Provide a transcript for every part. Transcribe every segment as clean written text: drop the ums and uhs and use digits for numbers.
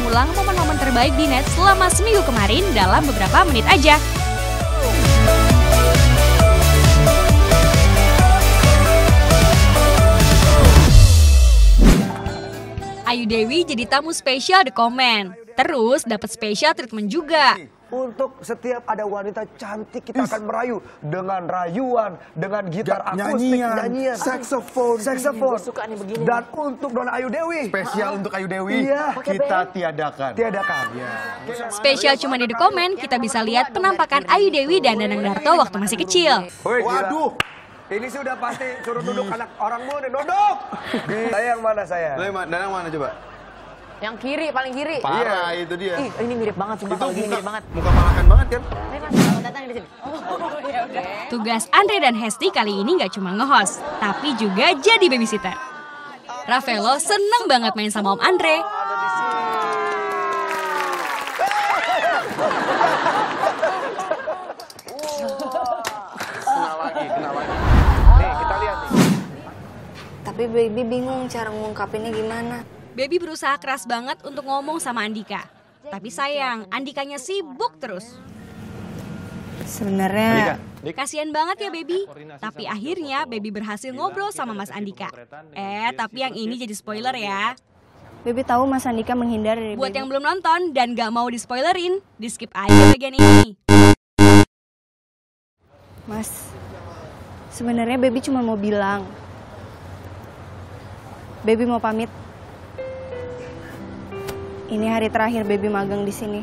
mengulang momen-momen terbaik di net selama seminggu kemarin dalam beberapa menit aja. Ayu Dewi jadi tamu spesial The Comment. Terus dapat spesial treatment juga. Untuk setiap ada wanita cantik kita akan merayu dengan rayuan, dengan gitar akustik, nyanyian, saksofon. Suka nih begini. Dan untuk Dona Ayu Dewi, Spesial untuk Ayu Dewi, kita tiadakan. Spesial cuma di The Comment, kita bisa lihat penampakan Ayu Dewi dan Danang Darto waktu masih kecil. Waduh, ini sudah pasti suruh duduk anak orang muda, duduk. Saya yang mana saya? Danang mana coba? Yang kiri, paling kiri. Parah itu dia. Ih, ini mirip banget sumpah, kalau gini mirip banget. Muka malakan banget kan? Datang di sini. Tugas Andre dan Hesti kali ini nggak cuma nge-host, tapi juga jadi babysitter. Ravelo seneng banget main sama Om Andre. Kena lagi. Nih, kita lihat nih. Tapi baby bingung cara ngungkapinnya gimana. Baby berusaha keras banget untuk ngomong sama Andika. Tapi sayang, Andikanya sibuk terus. Sebenarnya Kasian banget ya Baby. Tapi akhirnya Baby berhasil ngobrol sama Mas Andika. Tapi yang ini jadi spoiler ya. baby tahu Mas Andika menghindar dari Buat baby. yang belum nonton dan gak mau di-spoilerin, di-skip aja bagian ini. Mas, sebenarnya baby cuma mau bilang. Baby mau pamit. Ini hari terakhir baby magang di sini.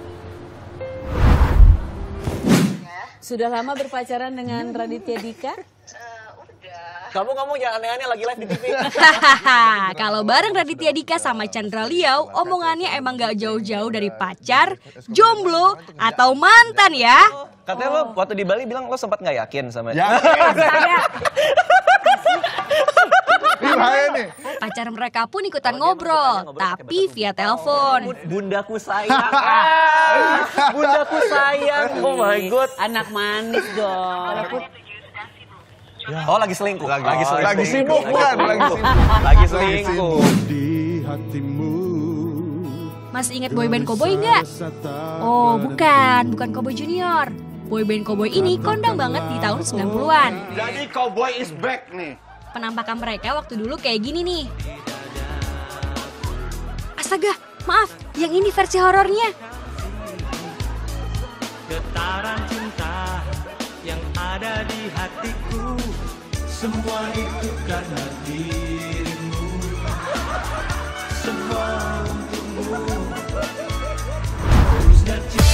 Sudah lama berpacaran dengan Raditya Dika? Kamu jangan aneh-aneh lagi live di TV. Kalau bareng Raditya Dika sama Chandra Liau, omongannya emang gak jauh-jauh dari pacar, jomblo, atau mantan ya. Katanya lo waktu di Bali bilang lo sempat nggak yakin sama Pacar mereka pun ikutan ngobrol, tapi via telepon. Bundaku sayang. Bundaku sayang. Oh my god. Anak manis dong. Oh lagi selingkuh. Lagi sibuk bukan? Lagi selingkuh. Masih ingat boyband Cowboy nggak? Oh bukan Cowboy Junior. Boyband Cowboy ini kondang banget di tahun 90-an. Jadi Cowboy is back nih. Penampakan mereka waktu dulu kayak gini nih. Astaga, maaf, yang ini versi horornya. Getaran cinta yang ada di hatiku, semua itu karena dirimu, semua untukmu. Terusnya cinta.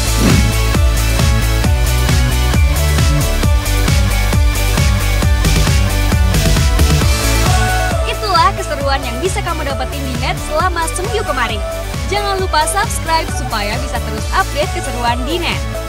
Itulah keseruan yang bisa kamu dapetin di net selama seminggu kemarin. Jangan lupa subscribe supaya bisa terus update keseruan di net.